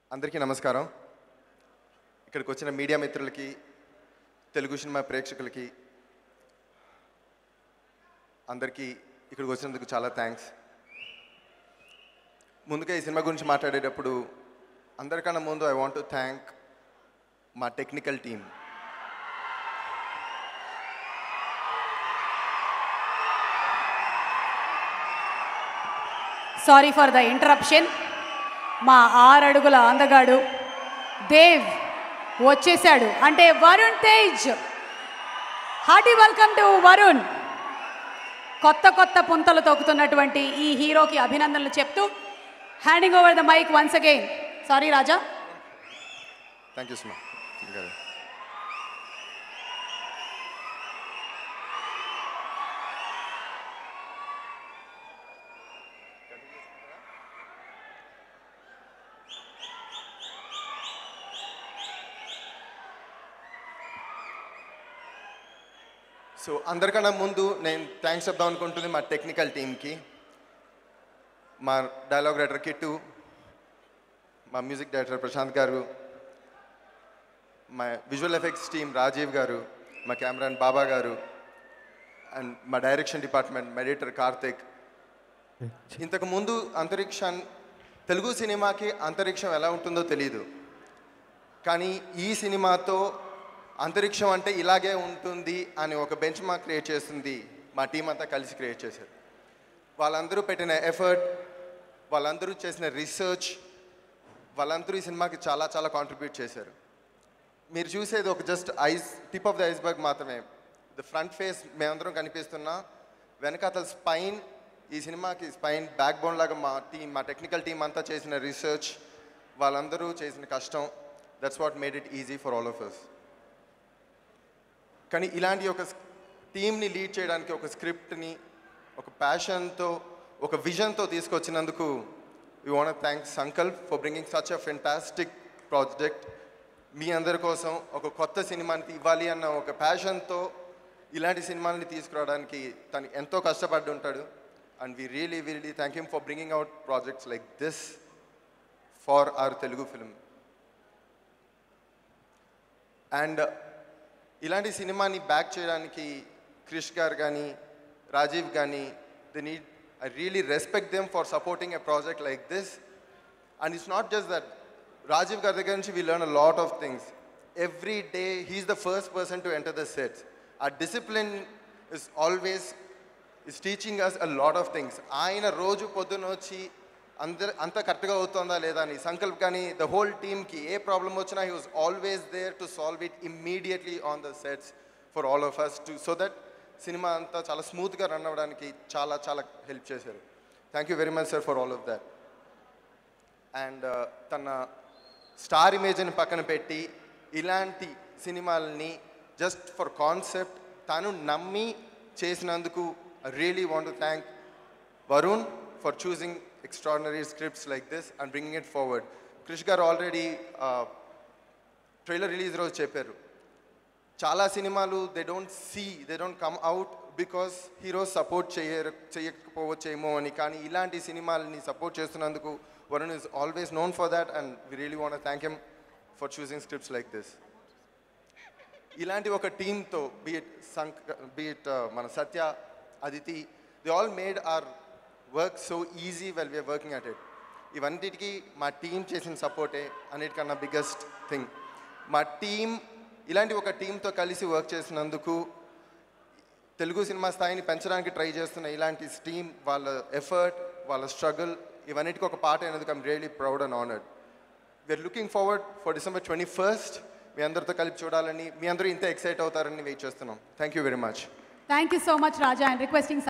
అందరికీ నమస్కారం. ఇక్కడికి వచ్చిన మీడియా మిత్రులకి, తెలుగు సినిమా ప్రేక్షకులకి అందరికీ ఇక్కడికి వచ్చినందుకు చాలా థ్యాంక్స్. ముందుగా ఈ సినిమా గురించి మాట్లాడేటప్పుడు అందరికన్నా ముందు ఐ వాంట్ టు థ్యాంక్ మా technical team. Sorry for the interruption. మా 6 అడుగుల అందగాడు దేవ్ వచ్చేసాడు, అంటే Varun Tej. Hearty welcome to Varun. కొత్త కొత్త పుంతలు తొక్కుతున్నటువంటి ఈ హీరోకి అభినందనలు చెప్తూ handing over the mic once again. Sorry Raja. Thank you Suma. So అందరికన్నా ముందు నేను థ్యాంక్స్ చెప్దాం అనుకుంటుంది మా టెక్నికల్ టీమ్కి, మా డైలాగ్ రైటర్ కిట్టు, మా మ్యూజిక్ డైరెక్టర్ ప్రశాంత్ గారు, మా విజువల్ ఎఫెక్ట్స్ టీమ్ రాజీవ్ గారు, మా కెమెరాన్ బాబా గారు, అండ్ మా డైరెక్షన్ డిపార్ట్మెంట్ ఎడిటర్ కార్తిక్. ఇంతకుముందు తెలుగు సినిమాకి అంతరిక్షం ఎలా ఉంటుందో తెలియదు, కానీ ఈ సినిమాతో అంతరిక్షం అంటే ఇలాగే ఉంటుంది అని ఒక బెంచ్ మార్క్ క్రియేట్ చేస్తుంది మా టీం అంతా కలిసి క్రియేట్ చేశారు. వాళ్ళందరూ పెట్టిన ఎఫర్ట్, వాళ్ళందరూ చేసిన రీసెర్చ్, వాళ్ళందరూ ఈ సినిమాకి చాలా చాలా కాంట్రిబ్యూట్ చేశారు. మీరు చూసేది ఒక just tip of the iceberg మాత్రమే. ద ఫ్రంట్ ఫేస్ మేమందరం కనిపిస్తున్నా, వెనకాతల స్పైన్, ఈ సినిమాకి స్పైన్ బ్యాక్ బోన్ లాగా మా టెక్నికల్ టీం అంతా చేసిన రీసెర్చ్, వాళ్ళందరూ చేసిన కష్టం, that's what made it easy for all of us. కానీ ఇలాంటి ఒక టీమ్ని లీడ్ చేయడానికి ఒక స్క్రిప్ట్ని ఒక ప్యాషన్తో ఒక విజన్తో తీసుకొచ్చినందుకు we want thank Sankalp for bringing such a fantastic project. మీ అందరి కోసం ఒక కొత్త సినిమాని ఇవ్వాలి అన్న ఒక ప్యాషన్తో ఇలాంటి సినిమాని తీసుకురావడానికి తను ఎంతో కష్టపడి ఉంటాడు. And we really thank him for bringing out projects like this for our Telugu film. And ఇలాంటి సినిమాని బ్యాక్ చేయడానికి క్రిష్ గారు కానీ రాజీవ్ కానీ I really respect them for supporting a project like this. And it's not just that, Rajeev గారి దగ్గర నుంచి we learn a lot of things. Every day he's the first person to enter the sets. ఆ discipline is teaching us a lot of things. ఆయన రోజు పొద్దున్న వచ్చి అంతా కరెక్ట్గా అవుతుందా లేదా అని సంకల్ప్ కానీ ద హోల్ టీమ్కి ఏ ప్రాబ్లం వచ్చినా he was always there to solve it immediately on the sets for all of us so that cinema అంతా చాలా స్మూత్గా రన్ అవ్వడానికి చాలా చాలా హెల్ప్ చేశారు. Thank you very much sir for all of that. And తన star ఇమేజ్ని పక్కన పెట్టి ఇలాంటి సినిమాలని జస్ట్ ఫర్ కాన్సెప్ట్ తను నమ్మి చేసినందుకు I really want to thank Varun for choosing extraordinary scripts like this and bringing it forward. Krish garu already trailer release roju chepparu, chala cinemalu they don't come out because heroes support cheyakapovochemo ani, kaani ilanti cinemalni support chestunnanduku Varun is always known for that, and we really want to thank him for choosing scripts like this. Ilanti oka team tho be it mana Satya, Aditi, they all made our work so easy while we are working at it. ఇవన్నిటికీ మా team చేసిన సపోర్టే అన్నిటికన్నా biggest thing. మా team ఇలాంటి ఒక టీంతో కలిసి work చేసినందుకు తెలుగు సినిమా స్థాయిని పెంచడానికి ట్రై చేస్తున్న ఇలాంటి టీం వాళ్ళ ఎఫర్ట్, వాళ్ళ స్ట్రగుల్ ఇవన్నిటికీ ఒక పార్ట్ అయినందుకు I'm really proud and honoured. We are looking forward for December 21st. మీ అందరితో కలిపి చూడాలని, మీ అందరూ ఇంత ఎక్సైట్ అవుతారని వెయిట్ చేస్తున్నాం. Thank you very much. Thank you so much Raja. And requesting